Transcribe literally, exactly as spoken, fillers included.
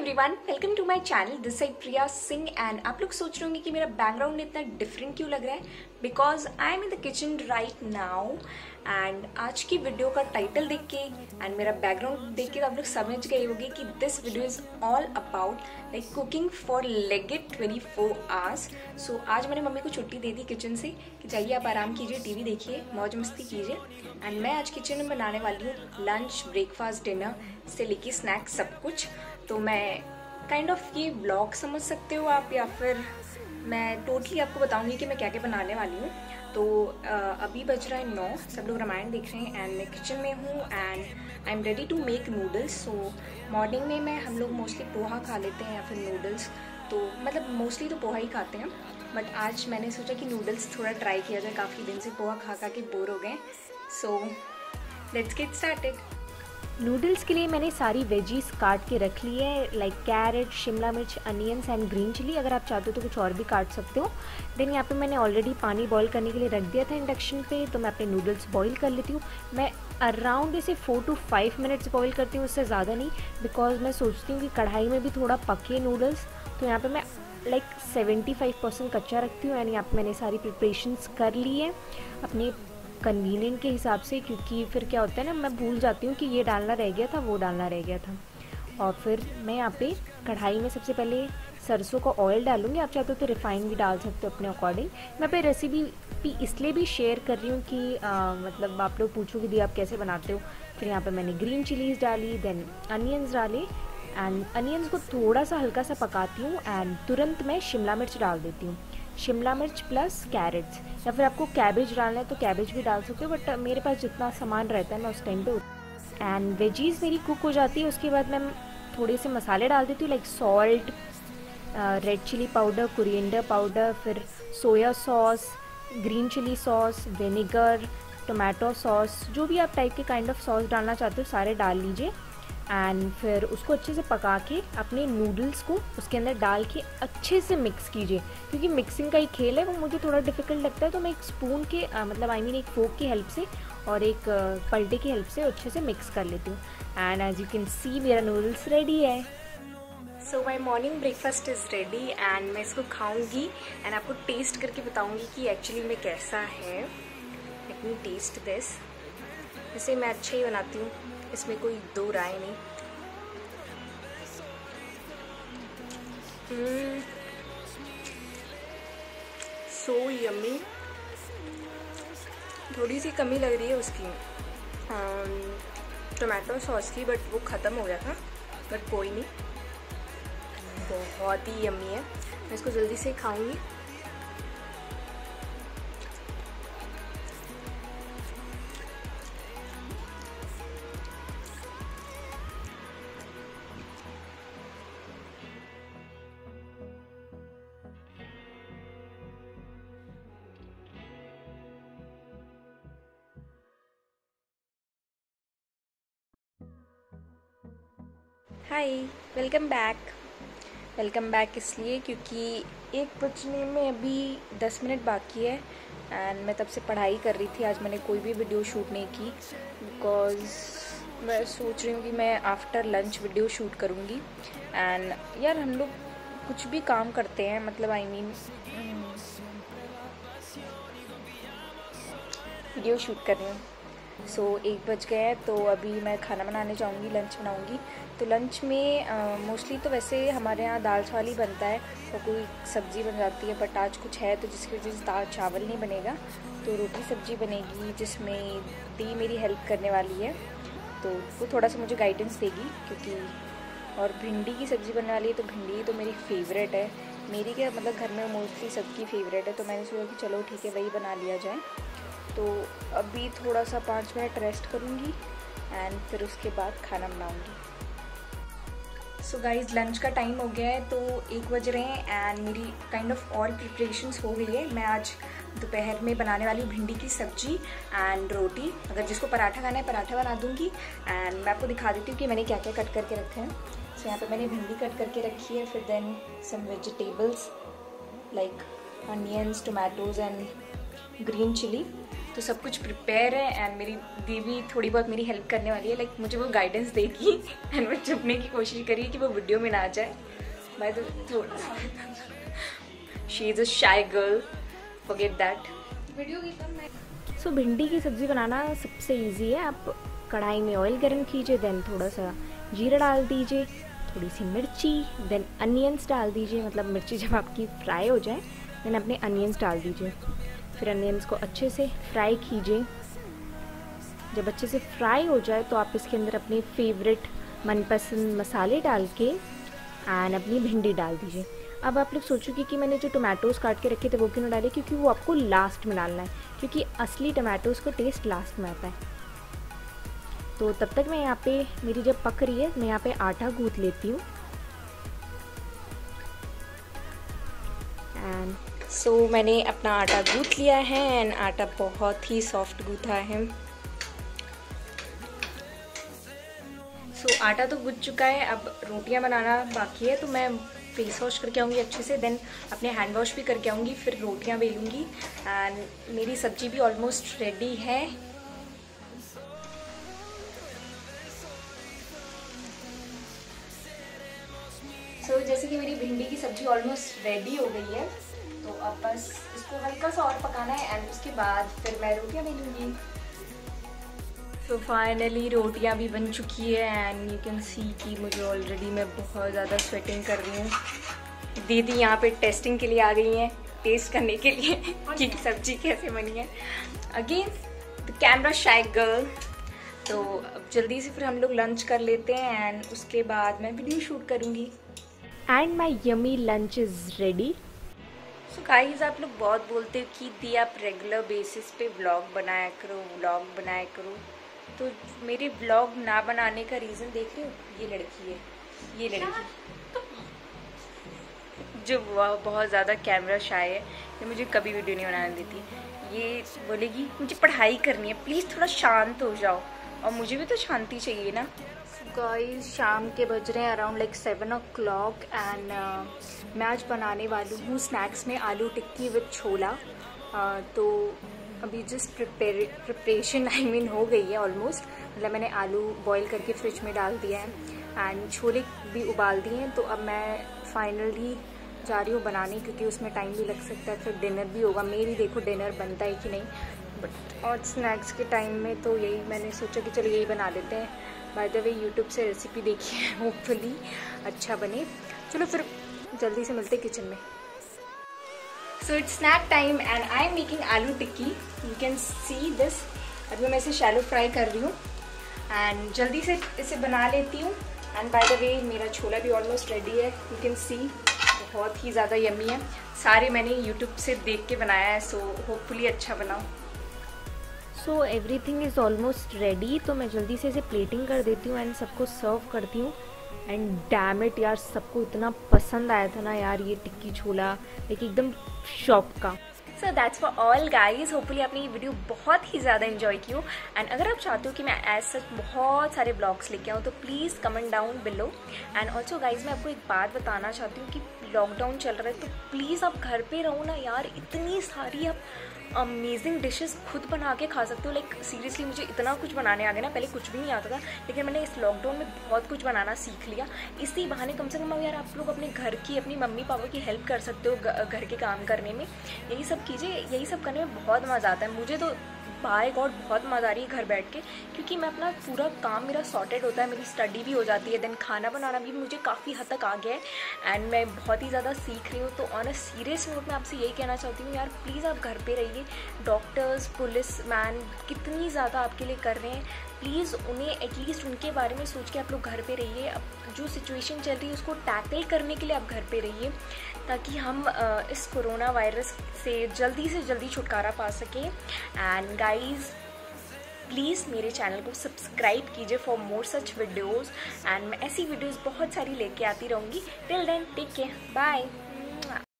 Everyone, welcome to my channel. This side Priya Singh and आप लोग सोच रहे होंगे कि मेरा बैकग्राउंड इतना डिफरेंट क्यों लग रहा है। Because I am in the kitchen right now and आज की वीडियो का टाइटल देख के एंड मेरा बैकग्राउंड देख के तो आप लोग समझ गए होंगे कि this video is all about like cooking for legit twenty four hours. So आज मैंने मम्मी को छुट्टी दे दी किचन से कि जाइए आप आराम कीजिए, टीवी देखिए, मौज मस्ती कीजिए। एंड मैं आज किचन में बनाने वाली हूँ लंच, ब्रेकफास्ट, डिनर से लेके स्नैक्स सब कुछ। तो मैं काइंड ऑफ ये ब्लॉग समझ सकते हो आप, या फिर मैं टोटली आपको बताऊंगी कि मैं क्या क्या बनाने वाली हूँ। तो uh, अभी बज रहा है नौ, सब लोग रामायण देख रहे हैं एंड मैं किचन में हूँ and I am ready to make noodles. So morning में मैं हम लोग मोस्टली पोहा खा लेते हैं या फिर नूडल्स, तो मतलब मोस्टली तो पोहा ही खाते हैं। बट आज मैंने सोचा कि नूडल्स थोड़ा ट्राई किया जाए, काफ़ी दिन से पोहा खा खा के बोर हो गए। So let's get started. Noodles के लिए मैंने सारी वेजीज काट के रख ली है, लाइक कैरेट, शिमला मिर्च, अनियंस एंड ग्रीन चिली। अगर आप चाहते हो तो कुछ और भी काट सकते हो। देन यहाँ पे मैंने ऑलरेडी पानी बॉईल करने के लिए रख दिया था इंडक्शन पे, तो मैं अपने नूडल्स बॉईल कर लेती हूँ। मैं अराउंड इसे four two five minutes boil करती हूँ, उससे ज़्यादा नहीं, बिकॉज मैं सोचती हूँ कि कढ़ाई में भी थोड़ा पके नूडल्स। तो यहाँ पर मैं लाइक सेवेंटी फाइव परसेंट कच्चा रखती हूँ एंड यहाँ पर मैंने सारी प्रिपरेशंस कर ली है अपने कन्वीनियंट के हिसाब से, क्योंकि फिर क्या होता है ना, मैं भूल जाती हूँ कि ये डालना रह गया था, वो डालना रह गया था। और फिर मैं यहाँ पे कढ़ाई में सबसे पहले सरसों का ऑयल डालूंगी। आप चाहते हो तो रिफाइंड भी डाल सकते हो अपने अकॉर्डिंग। मैं पे रेसिपी भी इसलिए भी शेयर कर रही हूँ कि आ, मतलब आप लोग पूछोगे दी आप कैसे बनाते हो। फिर यहाँ पर मैंने ग्रीन चिलीज़ डाली, देन अनियंस डाले एंड अनियंस को थोड़ा सा हल्का सा पकाती हूँ एंड तुरंत मैं शिमला मिर्च डाल देती हूँ। शिमला मिर्च प्लस कैरेट्स, या फिर आपको कैबेज डालना है तो कैबेज भी डाल सकते हो, बट मेरे पास जितना सामान रहता है मैं उस टाइम पे। एंड वेजीज मेरी कुक हो जाती है, उसके बाद मैं थोड़े से मसाले डाल देती हूँ, like salt, red chilli powder, coriander powder, फिर soya sauce, green chilli sauce, vinegar, tomato sauce, जो भी आप टाइप के काइंड ऑफ सॉस डालना चाहते हो सारे डाल लीजिए। एंड फिर उसको अच्छे से पका के अपने नूडल्स को उसके अंदर डाल के अच्छे से मिक्स कीजिए, क्योंकि मिक्सिंग का ही खेल है, वो मुझे थोड़ा डिफिकल्ट लगता है। तो मैं एक स्पून के आ, मतलब आई I मीन mean एक फोक की हेल्प से और एक आ, पलटे की हेल्प से अच्छे से मिक्स कर लेती हूँ। And as you can see मेरा नूडल्स रेडी है। So my morning breakfast is ready and मैं इसको खाऊंगी एंड आपको टेस्ट करके बताऊंगी कि एक्चुअली में कैसा है। Let me taste this. इसे मैं अच्छा ही बनाती हूँ, इसमें कोई दो राय नहीं। So yummy. थोड़ी सी कमी लग रही है उसकी टोमेटो सॉस की, बट वो ख़त्म हो गया था, बट कोई नहीं, बहुत ही यम्मी है। मैं इसको जल्दी से खाऊंगी। Hi, welcome back. Welcome back इसलिए क्योंकि एक बजने में अभी दस मिनट बाकी है एंड मैं तब से पढ़ाई कर रही थी। आज मैंने कोई भी वीडियो शूट नहीं की बिकॉज मैं सोच रही हूँ कि मैं आफ्टर लंच वीडियो शूट करूँगी। एंड यार हम लोग कुछ भी काम करते हैं, मतलब आई मीन वीडियो शूट कर रही हूँ। सो so, एक बज गया है, तो अभी मैं खाना बनाने जाऊँगी, लंच बनाऊँगी। तो लंच में मोस्टली तो वैसे हमारे यहाँ दाल चावल ही बनता है और कोई सब्ज़ी बन जाती है, बट आज कुछ है तो जिसकी वजह से दाल चावल नहीं बनेगा, तो रोटी सब्ज़ी बनेगी जिसमें दी मेरी हेल्प करने वाली है, तो वो थोड़ा सा मुझे गाइडेंस देगी। क्योंकि और भिंडी की सब्ज़ी बनने वाली है, तो भिंडी तो मेरी फेवरेट है, मेरी क्या मतलब घर में मोस्टली सबकी फेवरेट है, तो मैंने सोचा कि चलो ठीक है वही बना लिया जाए। तो अभी थोड़ा सा पाँच मिनट रेस्ट करूँगी एंड फिर उसके बाद खाना बनाऊँगी। सो गाइज लंच का टाइम हो गया है, तो एक बज रहे हैं एंड मेरी काइंड ऑफ और प्रिपरेशंस हो गई है। मैं आज दोपहर में बनाने वाली हूँ भिंडी की सब्जी एंड रोटी। अगर जिसको पराठा खाना है पराठा बना दूँगी एंड मैं आपको दिखा देती हूँ कि मैंने क्या क्या कट करके रखे हैं। सो so, यहाँ पे मैंने भिंडी कट करके रखी है, फिर then some vegetables like onions, tomatoes and green chilli. तो सब कुछ प्रिपेयर है एंड मेरी दीदी थोड़ी बहुत मेरी हेल्प करने वाली है, लाइक मुझे वो गाइडेंस देगी एंड मैं छुपने की कोशिश करी कि वो वीडियो में ना आ जाए। भाई तो थोड़ा she is a shy girl, forget that. Video की कम मैं सो भिंडी की सब्ज़ी बनाना सबसे इजी है। आप कढ़ाई में ऑयल गर्म कीजिए, देन थोड़ा सा जीरा डाल दीजिए, थोड़ी सी मिर्ची, देन अनियंस डाल दीजिए। मतलब मिर्ची जब आपकी फ्राई हो जाए देन अपने अनियंस डाल दीजिए। फिर अनियंस को अच्छे से फ्राई कीजिए। जब अच्छे से फ्राई हो जाए तो आप इसके अंदर अपने फेवरेट मनपसंद मसाले डाल के एंड अपनी भिंडी डाल दीजिए। अब आप लोग सोचोगे कि मैंने जो टोमेटोज़ काट के रखे थे वो क्यों ना डाले, क्योंकि वो आपको लास्ट में डालना है, क्योंकि असली टोमेटोज़ को टेस्ट लास्ट में आता है। तो तब तक मैं यहाँ पे, मेरी जब पक रही है मैं यहाँ पे आटा गूँथ लेती हूँ। एंड सो so, मैंने अपना आटा गूँथ लिया है एंड आटा बहुत ही सॉफ्ट गूँथा है। सो so, आटा तो गूँथ चुका है, अब रोटियां बनाना बाकी है। तो मैं फेस वॉश करके आऊँगी अच्छे से, देन अपने हैंड वॉश भी करके आऊँगी, फिर रोटियां बेलूँगी एंड मेरी सब्जी भी ऑलमोस्ट रेडी है। सो so, जैसे कि मेरी भिंडी की सब्जी ऑलमोस्ट रेडी हो गई है, तो अब बस इसको हल्का सा और पकाना है एंड उसके बाद फिर मैं रोटियां बेलूँगी। सो फाइनली रोटियां भी बन चुकी है एंड यू कैन सी कि मुझे ऑलरेडी मैं बहुत ज़्यादा स्वेटिंग कर रही हूँ। दीदी यहाँ पे टेस्टिंग के लिए आ गई हैं, टेस्ट करने के लिए कि सब्जी कैसे बनी है। Again the camera shy girl. तो अब जल्दी से फिर हम लोग लंच कर लेते हैं एंड उसके बाद मैं वीडियो शूट करूँगी। And my yummy lunch is ready. So guys, आप लोग बहुत बोलते हो कि दी आप रेगुलर बेसिस पे व्लॉग बनाया करो व्लॉग बनाया करो। तो मेरे व्लॉग ना बनाने का रीज़न देख रहे हो, ये लड़की है, ये लड़की जो बहुत ज़्यादा कैमरा शाय है, ये मुझे कभी वीडियो नहीं बनाने देती। ये बोलेगी मुझे पढ़ाई करनी है, प्लीज़ थोड़ा शांत हो जाओ, और मुझे भी तो शांति चाहिए ना। गाइस, शाम के बज रहे हैं around like seven o'clock and मैं आज बनाने वाली हूँ स्नैक्स में आलू टिक्की विद छोला। uh, तो अभी just prepare preparation I mean हो गई है ऑलमोस्ट। मतलब मैंने आलू बॉईल करके फ्रिज में डाल दिया है एंड छोले भी उबाल दिए हैं। तो अब मैं फाइनली जा रही हूँ बनाने, क्योंकि उसमें टाइम भी लग सकता है, फिर डिनर भी होगा। मेरी देखो डिनर बनता है कि नहीं, बट और स्नैक्स के टाइम में तो यही मैंने सोचा कि चलो यही बना देते हैं। बाय द वे यूट्यूब से रेसिपी देखी है, होपफुली अच्छा बने। चलो फिर जल्दी से मिलते किचन में। So it's snack time and I am making aloo tikki. You can see this. अभी मैं इसे शैलो फ्राई कर रही हूँ एंड जल्दी से इसे बना लेती हूँ। एंड बाय द वे मेरा छोला भी ऑलमोस्ट रेडी है, यू कैन सी, बहुत ही ज़्यादा यम्मी है। सारे मैंने यूट्यूब से देख के बनाया है, सो होपफुली अच्छा बनाऊँ। So everything is almost ready. तो मैं जल्दी से इसे प्लेटिंग कर देती हूँ एंड सबको सर्व करती हूँ। एंड डैम इट यार, सबको इतना पसंद आया था ना यार ये टिक्की छोला, लाइक एकदम शॉप का। So that's for all guys. Hopefully आपने ये वीडियो बहुत ही ज़्यादा इन्जॉय की हो एंड अगर आप चाहते हो कि मैं एज सच बहुत सारे ब्लॉग्स लेके आऊँ तो please comment down below. And also guys, मैं आपको एक बात बताना चाहती हूँ कि लॉकडाउन चल रहा है तो प्लीज़ आप घर पे रहो ना यार। इतनी सारी आप अमेजिंग डिशेस खुद बना के खा सकते हो। लाइक सीरियसली मुझे इतना कुछ बनाने आ गया ना, पहले कुछ भी नहीं आता था, लेकिन मैंने इस लॉकडाउन में बहुत कुछ बनाना सीख लिया। इसी बहाने कम से कम यार आप लोग अपने घर की, अपनी मम्मी पापा की हेल्प कर सकते हो घर के काम करने में। यही सब कीजिए, यही सब करने में बहुत मज़ा आता है। मुझे तो बाय गॉड बहुत मज़ा आ रही है घर बैठ के, क्योंकि मैं अपना पूरा काम मेरा सॉर्टेड होता है, मेरी स्टडी भी हो जाती है, देन खाना बनाना भी मुझे काफ़ी हद तक आ गया है एंड मैं बहुत ही ज़्यादा सीख रही हूँ। तो ऑन अ सीरियस नोट मैं आपसे यही कहना चाहती हूँ यार, प्लीज़ आप घर पे रहिए। डॉक्टर्स, पुलिस मैन कितनी ज़्यादा आपके लिए कर रहे हैं, प्लीज़ उन्हें एटलीस्ट उनके बारे में सोच के आप लोग घर पे रहिए। अब जो सिचुएशन चल रही है उसको टैकल करने के लिए आप घर पे रहिए, ताकि हम इस कोरोना वायरस से जल्दी से जल्दी छुटकारा पा सकें। एंड गाइज, प्लीज़ मेरे चैनल को सब्सक्राइब कीजिए for more such videos and मैं ऐसी वीडियोज़ बहुत सारी लेके आती रहूँगी। Till then take care, bye.